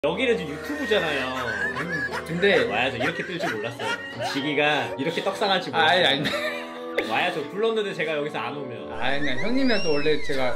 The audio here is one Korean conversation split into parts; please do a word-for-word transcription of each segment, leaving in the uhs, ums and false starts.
여기는 지금 유튜브잖아요. 근데 와야죠. 이렇게 뜰 줄 몰랐어요. 지기가 이렇게 떡상할 줄 몰랐어요. 아니 아니 와야죠. 불렀는데 제가 여기서 안 오면. 아니 그냥 형님이랑 또 원래 제가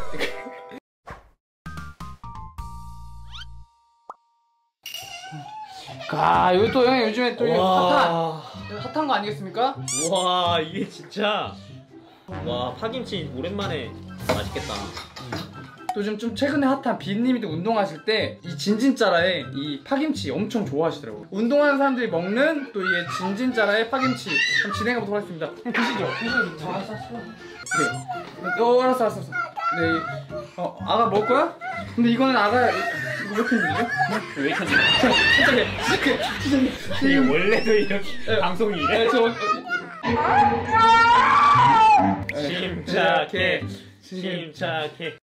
아 여기 또 형님 요즘에 또 핫한 핫한 거 아니겠습니까? 와 이게 진짜 와 파김치 오랜만에 맛있겠다. 또 요즘 좀 최근에 핫한 빈님이 또 운동하실 때 이 진진짜라에 이 파김치 엄청 좋아하시더라고요. 운동하는 사람들이 먹는 또 이 진진짜라의 파김치 한번 진행해 보도록 하겠습니다. 드시죠. 드시죠. 알았어 알았어. 그래. 어 알았어 알았어. 네. 어 아가 먹을 거야? 근데 이거는 아가 이거 왜 이렇게 힘들죠? 왜 이렇게 시작해 시작해 시작해. 이게 원래도 이렇게 네. 방송이 이래? 네, 저 침착해 침착해.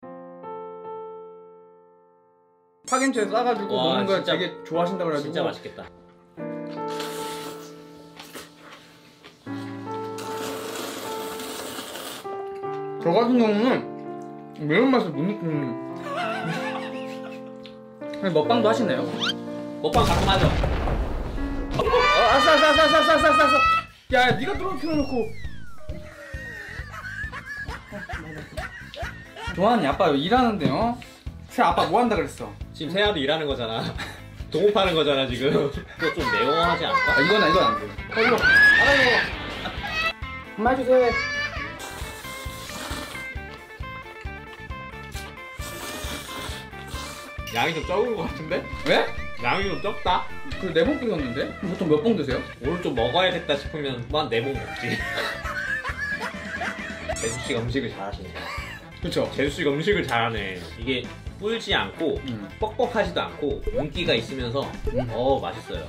파김치에 싸가지고 와, 먹는 걸 진짜, 되게 좋아하신다 그래가지고 진짜 맛있겠다. 저 같은 경우는 매운맛을 못 느끼는 먹방도 하시나요? 먹방 가끔 하죠. 어, 아싸 아싸 아싸 아싸 아싸 아싸 야 니가 들어오게 켜놓고 좋아하니 아빠 일하는데요? 새 아빠 뭐 한다 그랬어? 지금 세아도 일하는 거잖아. 동업하는 거잖아 지금. 그거 좀 매워하지 않을까? 아 이건 이건 안 돼. 어 이거 알아 이거 엄마 해주세요. 양이 좀 적은 거 같은데? 왜? 양이 좀 적다? 그 네 번 끓였는데? 보통 몇 번 드세요? 오늘 좀 먹어야겠다 싶으면 한 네 번 먹지. 제수씨가 음식을 잘하시네. 그쵸? 제수씨가 음식을 잘하네. 이게 불지 않고 음. 뻑뻑하지도 않고 윤기가 있으면서 음. 어 맛있어요.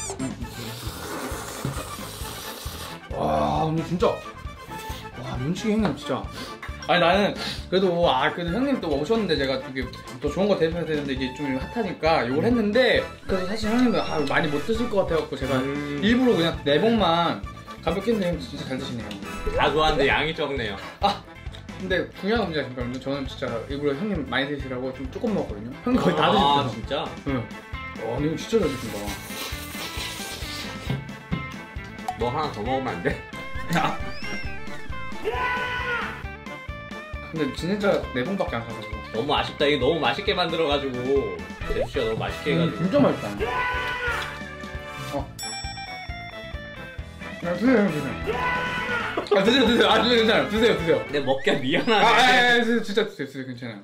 와 근데 진짜 와 면치기 형님 진짜 아니 나는 그래도 아 그래도 형님 또 오셨는데 제가 되게 더 좋은 거 대접해야 되는데 이게 좀 핫하니까 이걸 했는데 그래서 사실 형님은 아, 많이 못 드실 것 같아갖고 제가 음. 일부러 그냥 네 번만 가볍게 했는데 형 진짜 잘 드시네요. 다 좋아하는데 양이 적네요. 아 근데 중요한 문제가 있습니다. 저는 진짜 일부러 형님 많이 드시라고 좀 조금 먹었거든요. 형님 거의 다 드셨어요. 아 진짜? 응. 와 근데 이거 진짜 잘 드신다. 너 하나 더 먹으면 안 돼? 야. 근데 진짜 네 번밖에 안 사가지고 너무 아쉽다. 이게 너무 맛있게 만들어가지고 제수씨가 너무 맛있게 음, 해가지고 진짜 맛있다. 어. 야 드세요 드세요. 아 드세요 드세요. 아 드세요 괜찮아요. 드세요 드세요. 근데 먹기가 미안하네. 아, 아, 아, 아 드세요 진짜 드세요 드세요 괜찮아요.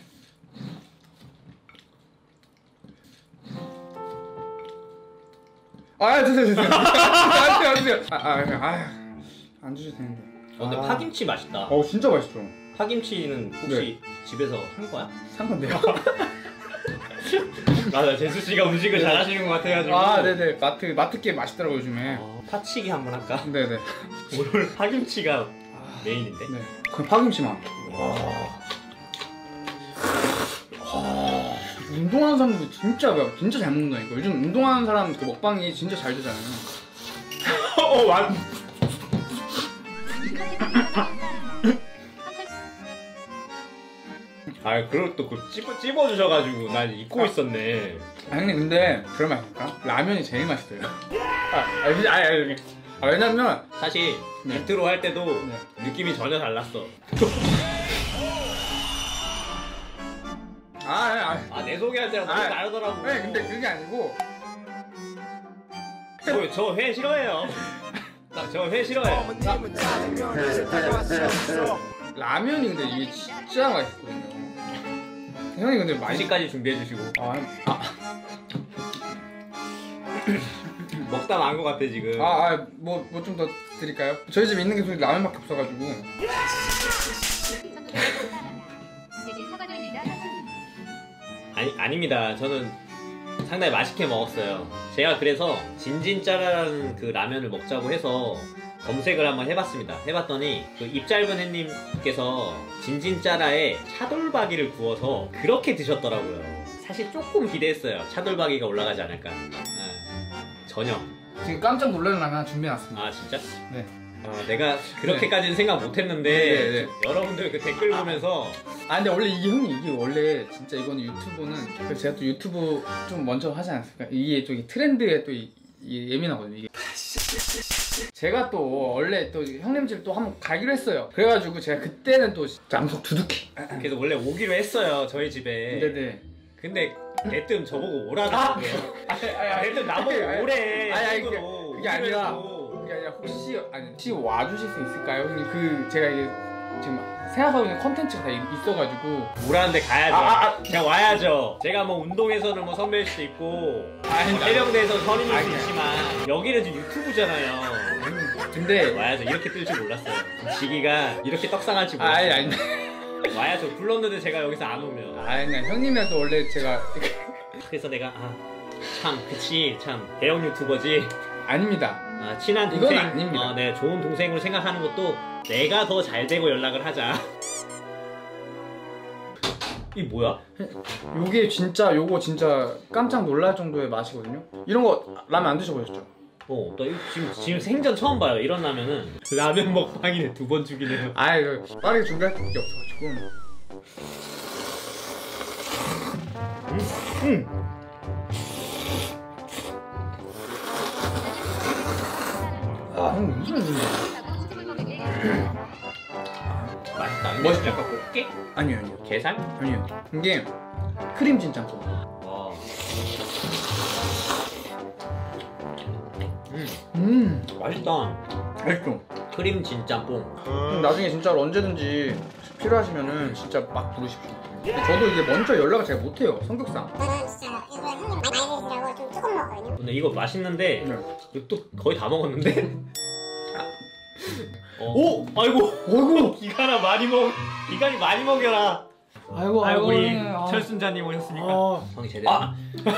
아 드세요 드세요. 아 드세요 드세요. 아아아안 주셔도 되는데. 어, 근데 아. 파김치 맛있다. 어 진짜 맛있죠. 파김치는 혹시 집에서 한 거야? 산 건데요. 맞아, 제수씨가 음식을 잘하시는 것 같아가지고. 아 네네 마트 마트 게 맛있더라고 요즘에. 어, 파치기 한번 할까? 네네. 오늘 파김치가 메인인데. 네. 그럼 파김치만. 와. 와. 운동하는 사람들 진짜 진짜 잘 먹는다니까. 요즘 운동하는 사람 그 먹방이 진짜 잘 되잖아요. 어 맞. 아 그걸 또 그 찝어 찝어 주셔가지고 난 잊고 있었네. 아 형님 근데 그런 말 아닙니까? 라면이 제일 맛있어요. 아 아니 아니 아니. 아 왜냐면 사실 네. 인트로 할 때도 네. 느낌이 전혀 달랐어. 아 아니 아니. 아 내 소개할 때랑 너무 아, 다르더라고. 네 근데 그게 아니고. 저 회 싫어해요. 저 회 싫어해요. 라면이 근데 이게 진짜 맛있거든요. 형이 근데 많이. 두 시까지 준비해 주시고. 아, 아, 먹다 만 것 같아 지금. 아, 아, 뭐, 뭐 좀 더 드릴까요? 저희 집에 있는 게 솔직히 라면밖에 없어가지고. 아니 아닙니다. 저는 상당히 맛있게 먹었어요. 제가 그래서 진진짜라라는 그 라면을 먹자고 해서 검색을 한번 해봤습니다. 해봤더니 그 입 짧은 햇님께서 진진짜라에 차돌박이를 구워서 그렇게 드셨더라고요. 사실 조금 기대했어요. 차돌박이가 올라가지 않을까. 아, 전혀. 지금 깜짝 놀라는 라면 하나 준비해놨습니다. 아 진짜? 네. 아, 내가 그렇게까지는 생각 못했는데 네, 네. 여러분들 그 댓글 보면서 아 근데 원래 이게 형님 이게 원래 진짜 이거는 유튜브는 그래서 제가 또 유튜브 좀 먼저 하지 않았을까? 이게 좀 트렌드에 또 이, 이 예민하거든요. 이게 제가 또 원래 또 형님 집 또 한번 가기로 했어요. 그래가지고 제가 그때는 또 양속 두둑히. 그래서 원래 오기로 했어요 저희 집에. 네네. 근데 대뜸 저보고 오라더라고요. 대뜸 나보고 오래. 아니 아니 그게, 친구로 그게 아니라 오기로 그게 아니라 혹시 아니 혹시 와주실 수 있을까요? 형님 그 제가 이게 지금 생각하고 있는 컨텐츠가 다 있- 있어가지고 오라는데 가야죠. 아, 아, 아. 그냥 와야죠. 제가 뭐 운동에서는 뭐 선배일 수도 있고 아니, 해병대에서 선임일 아니, 수 아니. 있지만 여기는 지금 유튜브잖아요. 근데 와야죠. 이렇게 뜰 줄 몰랐어요. 지기가 이렇게 떡상할 줄 아니 몰랐어요. 아니 와야죠. 불렀는데 제가 여기서 안 오면. 아니 아니 형님이랑 또 원래 제가 그래서 내가 아 참 그치 참 대형 유튜버지. 아닙니다. 아, 친한 이건 동생, 아닙니다. 어, 네, 좋은 동생으로 생각하는 것도 내가 더 잘 되고 연락을 하자. 이 뭐야? 요게 진짜 요거 진짜 깜짝 놀랄 정도의 맛이거든요. 이런 거 라면 안 드셔보셨죠? 어, 나 이거 지금 지금 생전 처음 봐요. 이런 라면은 라면 먹방이네 두 번 죽이네요. 아이 그 빠르게 준비할 게 없어가지고. 음. 아, 형 무슨 일이야? 맛있다. 멋있죠? 약간 꽃게? 아니요 아니요 게살? 아니요. 이게 크림진 짬뽕. 와. 음, 음, 맛있다. 맛있죠. 크림 진짬뽕. 그럼 나중에 진짜로 언제든지 필요하시면은 진짜 막 부르십시오. 근데 저도 이게 먼저 연락을 잘 못해요 성격상. 저는 진짜 이거 형님 많이 드시라고 좀 조금 먹거든요. 근데 이거 맛있는데 네. 이거 또 거의 다 먹었는데. 어. 오! 아이고. 어이구! 기간아 많이 먹. 기간이 많이 먹여라. 아이고 아이고 우리 형님. 아. 철순자님 오셨으니까. 아. 형이 제대로. 아.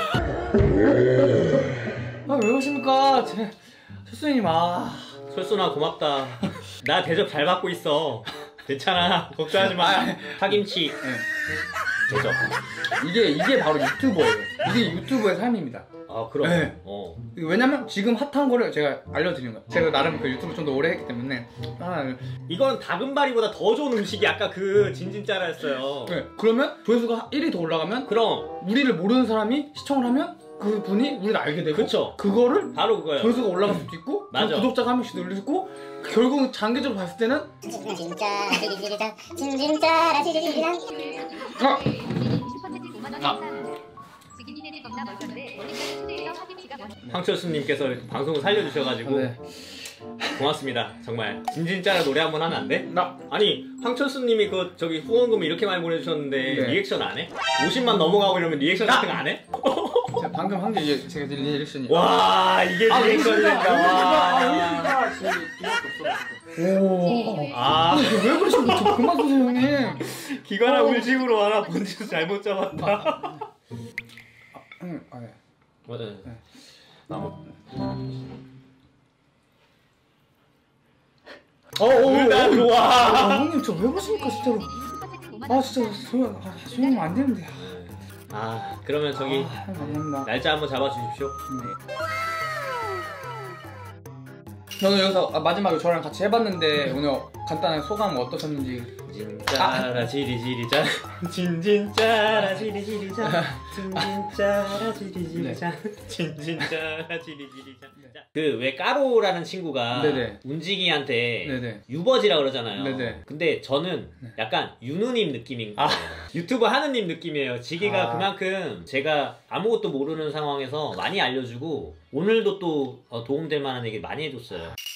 아, 왜 오십니까? 제 철수님 아. 철순아 고맙다. 나 대접 잘 받고 있어. 괜찮아. 걱정하지 마. 파김치 네. 대접. 이게 이게 바로 유튜버예요. 이게 유튜버의 삶입니다. 아 그럼. 네. 어. 왜냐면 지금 핫한 거를 제가 알려드리는 거예요. 제가 나름 그 유튜브 좀 더 오래 했기 때문에. 아, 이건 다금바리보다 더 좋은 음식이 아까 그 진진짜라였어요. 네. 그러면 조회수가 일 위 더 올라가면 그럼 우리를 모르는 사람이 시청을 하면 그 분이 우리를 알게 되고 그쵸. 그거를 바로 그거예요. 조회수가 올라갈 수도 있고 맞아. 구독자가 한 명씩 늘릴 수 있고 결국 장기적으로 봤을 때는 진짜 지리지리다 진진짜라 지리지리다. 아! 아. 황철수님께서 이렇게 방송을 살려주셔가지고 네. 고맙습니다. 정말 진진짜라 노래 한번 하면 안 돼? 나 아니 황철수님이 그 저기 후원금을 이렇게 많이 보내주셨는데 네. 리액션 안 해? 오십만 넘어가고 이러면 리액션 같은 거 안 해? 제가 방금 한 게 이게 제가 드린 리액션이 와 이게 리액션이니까 와. 오. 아 왜 그러시는 거죠? 그만 보세요 형님. 기관아 우리 집으로 와라. 본지수 잘못 잡았다. 응, 아, 네. 맞아. 어, 어, 어, 일단 어. 와. 아, 형님 저 왜 그러십니까 진짜로? 아 진짜 저 아, 수영하면 안 되는데. 아 그러면 저기 아, 감사합니다. 날짜 한번 잡아주십시오. 네. 저는 여기서 아, 마지막에 저랑 같이 해봤는데 오늘 간단한 소감 어떠셨는지. 진짜라 지리지리자 진진짜라 지리지리자 진진짜라 지리지리자 진진짜라 지리지리자. 그 왜 까로라는 친구가 네네. 운지기한테 네네. 유버지라 그러잖아요. 네네. 근데 저는 약간 윤우님 느낌인 아. 거예요. 유튜브 하느님 느낌이에요. 지기가 아. 그만큼 제가 아무것도 모르는 상황에서 많이 알려주고 오늘도 또 어, 도움될 만한 얘기 많이 해줬어요.